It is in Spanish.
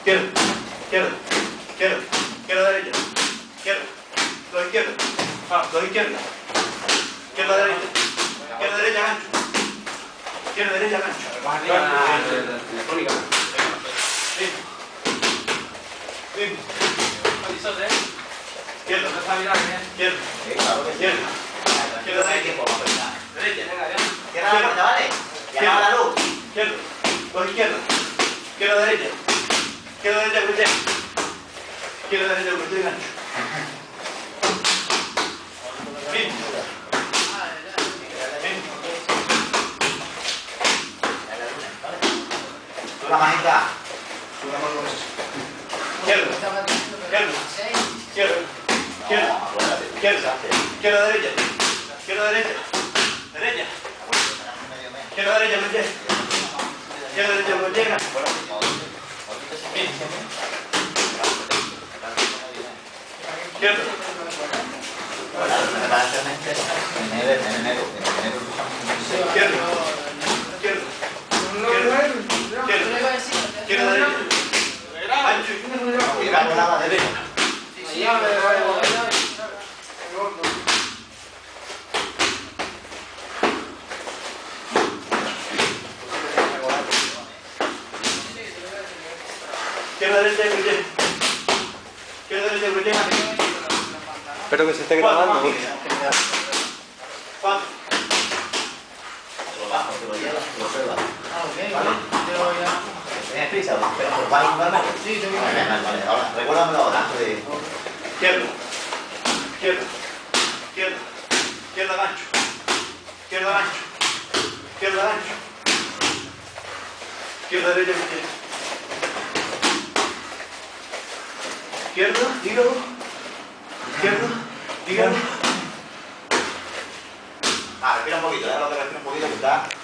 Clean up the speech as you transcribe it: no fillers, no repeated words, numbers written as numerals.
izquierda, izquierda, izquierda, izquierda, derecha, izquierda, dos izquierdas, dos izquierdas, izquierda, derecha, izquierda, derecha, gancho, izquierda, derecha, gancho. Bien. Izquierda, izquierda, izquierda, izquierda, derecha, Cierra la puerta, ¿vale? Y apaga la luz. izquierda, dos izquierdas, izquierda, derecha, izquierda, derecha, cruzé, izquierda, derecha, cruzé, gancho. Bien. Tú la manita. Izquierda, izquierda, izquierda, izquierda, izquierda, izquierda, derecha, izquierda, derecha, derecha, izquierda, derecha, cruzé, izquierda, derecha, cruzé, gancho. Bien. Izquierda. Izquierda, izquierda, izquierda, derecha, ancho, derecha. Izquierda, derecha, cruzé. Izquierda, derecha, cruzé. Espero que se esté grabando. Cuatro. Lo bajo, te lo llevas, te lo observas. ¿Vale? ¿Tienes prisa? ¿Pero vas a jugarme? Sí, tengo que vale, ahora, recuérdamelo ahora, antes de... Izquierda, izquierda, izquierda, izquierda, gancho, izquierda, gancho, izquierda, gancho, izquierda, derecha, izquierda, izquierda, dígalo, izquierda, dígalo. Respira un poquito, déjalo que respire un poquito, que está...